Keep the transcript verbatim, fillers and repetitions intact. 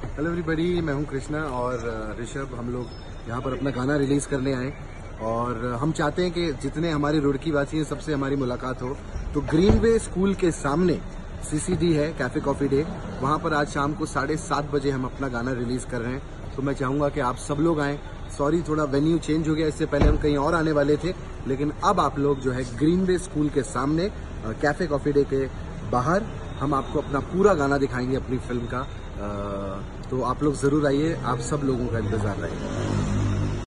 Hello everybody, मैं हूं कृष्णा और ऋषभ। हम लोग यहाँ पर अपना गाना रिलीज करने आए और हम चाहते हैं कि जितने हमारे रुड़की वासी हैं सबसे हमारी मुलाकात हो। तो ग्रीनवे स्कूल के सामने सीसीडी है, कैफे कॉफी डे, वहाँ पर आज शाम को साढ़े सात बजे हम अपना गाना रिलीज कर रहे हैं। तो मैं चाहूँगा कि आप सब लोग आएँ। सॉरी, थोड़ा वेन्यू चेंज हो गया, इससे पहले हम कहीं और आने वाले थे, लेकिन अब आप लोग जो है ग्रीनवे स्कूल के सामने कैफे कॉफी डे के बाहर हम आपको अपना पूरा गाना दिखाएंगे अपनी फिल्म का। तो आप लोग जरूर आइए, आप सब लोगों का इंतजार रहेगा।